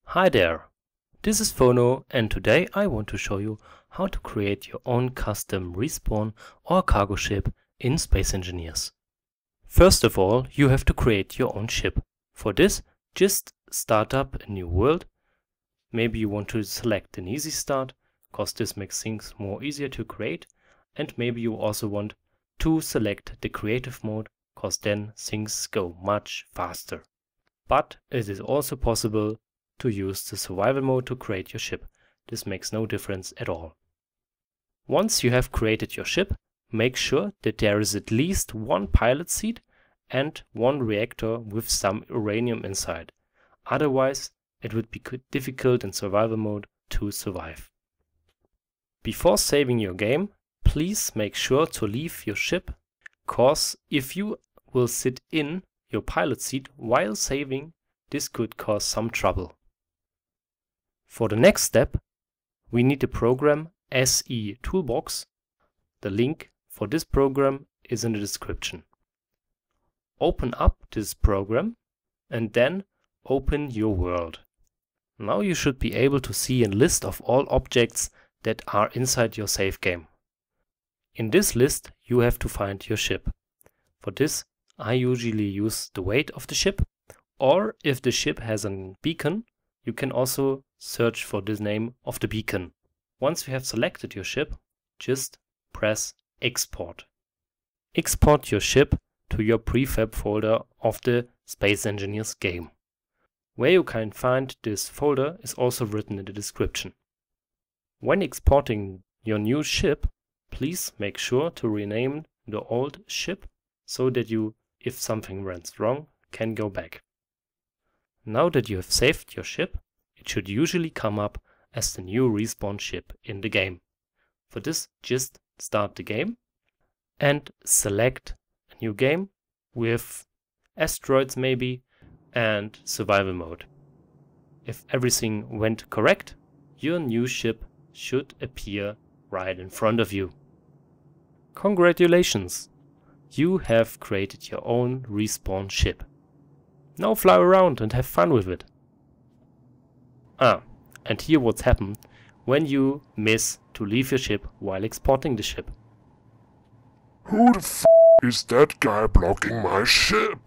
Hi there, this is Phono and today I want to show you how to create your own custom respawn or cargo ship in Space Engineers. First of all, you have to create your own ship. For this, just start up a new world. Maybe you want to select an easy start, cause this makes things more easier to create, and maybe you also want to select the creative mode, cause then things go much faster. But it is also possible to use the survival mode to create your ship. This makes no difference at all. Once you have created your ship, make sure that there is at least one pilot seat and one reactor with some uranium inside. Otherwise, it would be difficult in survival mode to survive. Before saving your game, please make sure to leave your ship, cause if you will sit in your pilot seat while saving, this could cause some trouble. For the next step, we need the program SE Toolbox. The link for this program is in the description. Open up this program and then open your world. Now you should be able to see a list of all objects that are inside your save game. In this list you have to find your ship. For this I usually use the weight of the ship, or if the ship has a beacon, you can also search for the name of the beacon. Once you have selected your ship, just press Export. Export your ship to your prefab folder of the Space Engineers game. Where you can find this folder is also written in the description. When exporting your new ship, please make sure to rename the old ship so that you, if something runs wrong, can go back. Now that you have saved your ship, it should usually come up as the new respawn ship in the game. For this, just start the game and select a new game with asteroids maybe and survival mode. If everything went correct, your new ship should appear right in front of you. Congratulations! You have created your own respawn ship. Now fly around and have fun with it. And here what's happened when you miss to leave your ship while exporting the ship. Who the f is that guy blocking my ship?